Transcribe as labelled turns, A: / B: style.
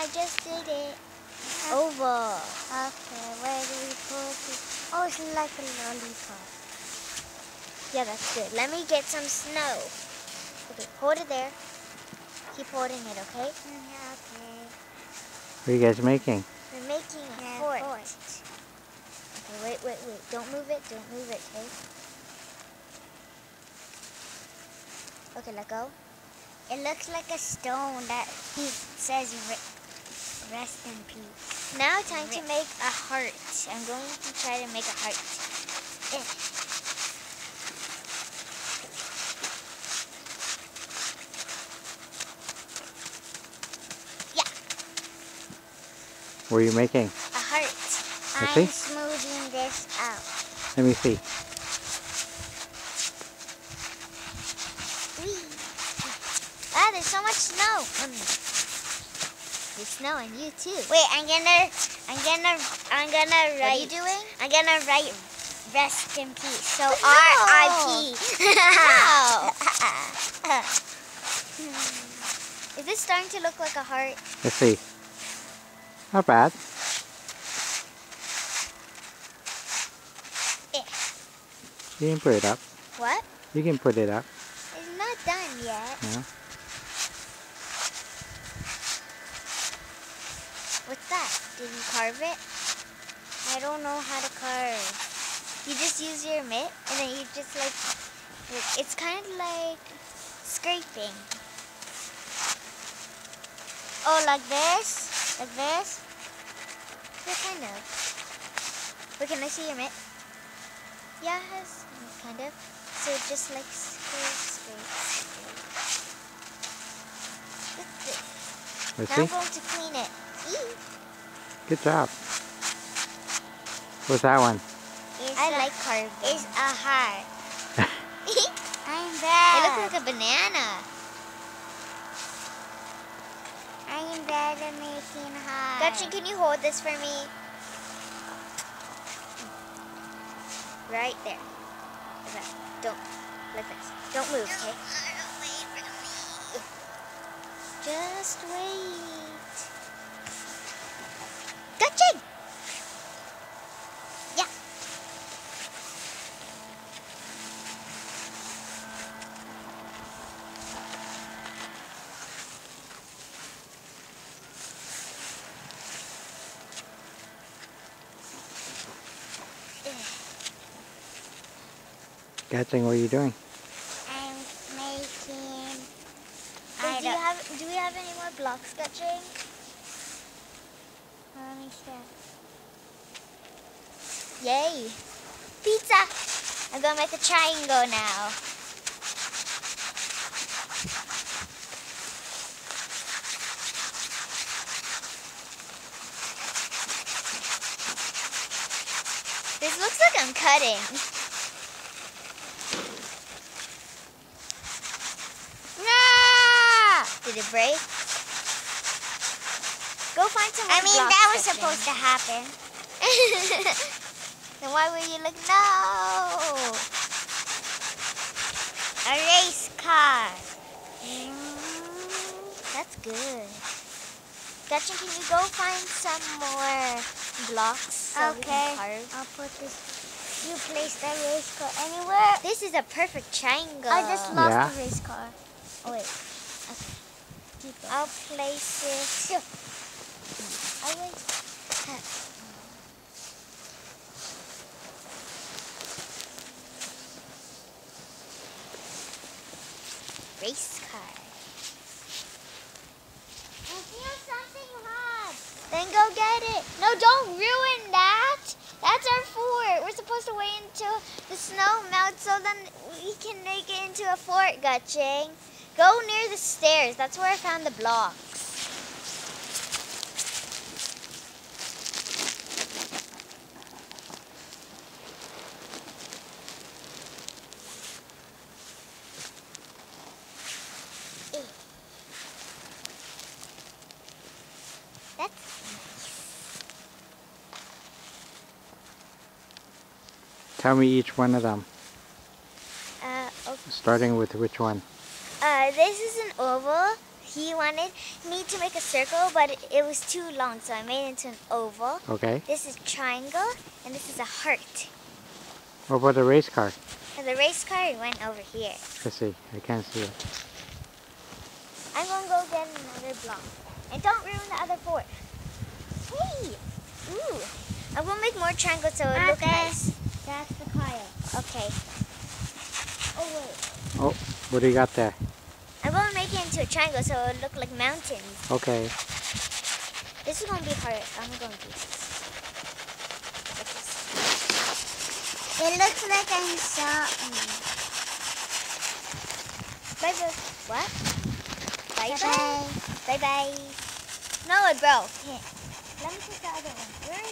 A: I just did it. Oval.
B: Okay, where do we put it? Oh, it's like a lollipop.
A: Yeah, that's good. Let me get some snow. Okay, hold it there. Keep holding it, okay?
B: Yeah, okay.
C: What are you guys making?
A: We're making a fort. Okay, wait. Don't move it, okay? Okay, let go.
B: It looks like a stone that he says rest in peace.
A: Now time to make a heart. I'm going to try to make a heart. Yeah.
C: What are you making?
A: A heart.
C: Okay.
B: I'm smoothing this out.
C: Let me see.
A: Ah, there's so much snow. There's snow on you too.
B: Wait, I'm gonna write.
A: What are you doing?
B: I'm gonna write rest in peace. So
A: No.
B: R.I.P.
A: Is this starting to look like a heart?
C: Let's see. Not bad. You can put it up.
A: What?
C: You can put it up.
A: It's not done yet.
C: Yeah.
A: What's that? Did you carve it?
B: I don't know how to carve.
A: You just use your mitt and then you just like it's kind of like scraping.
B: Oh, like this? Like this?
A: Yeah, kind of. Wait, can I see your mitt? Yeah, it has kind of. So just like scrape.
C: Let's
A: Now I'm
C: see.
A: going to clean it. Eee.
C: Good job. What's that one?
A: I like carving.
B: It's a heart. I'm
A: It
B: bad.
A: looks like a banana.
B: I'm bad at making hearts.
A: Gretchen, can you hold this for me? Right there. Okay. Don't. Like this. Don't move, okay? Just wait. Gretchen! Yeah.
C: Catching, what are you doing?
B: I'm making.
A: Do we have any more blocks, sketching?
B: Let me see.
A: Yay! Pizza! I'm gonna make a triangle now. This looks like I'm cutting.
B: No!
A: Did it break? Go find some more
B: I mean,
A: blocks,
B: that was
A: Gretchen.
B: supposed to happen.
A: Then why were you like, no?
B: A race car.
A: That's good. Gretchen, can you go find some more blocks so we
B: Okay.
A: can carve?
B: I'll put this. You place the race car anywhere.
A: This is a perfect triangle.
B: I just lost
C: Yeah.
B: the race car.
A: Oh, wait. Okay. Keep it.
B: I'll place it.
A: I will. Race car.
B: I feel something hot.
A: Then go get it. No, don't ruin that. That's our fort. We're supposed to wait until the snow melts so then we can make it into a fort, Gutching. Go near the stairs. That's where I found the blocks. That's
C: Tell me each one of them.
A: okay.
C: Starting with which one?
A: This is an oval. he wanted me to make a circle, but it was too long, so I made it into an oval.
C: Okay.
A: This is triangle, and this is a heart.
C: What about the race car?
A: And the race car went over here.
C: Let's see. I can't see it.
A: I'm gonna go get another block. And don't ruin the other four. Hey! Ooh! I'm gonna make more triangles so it looks nice.
B: That's the pile.
A: Okay. Oh wait.
C: Oh, what do you got there?
A: I'm gonna make it into a triangle so it'll look like mountains.
C: Okay.
A: This is gonna be hard. I'm gonna do this. Like this.
B: It looks like I'm something.
A: Bye bye. What? Bye bye.
B: Bye.
A: Bye bye. No, it broke. Here. Let me take the other one. Where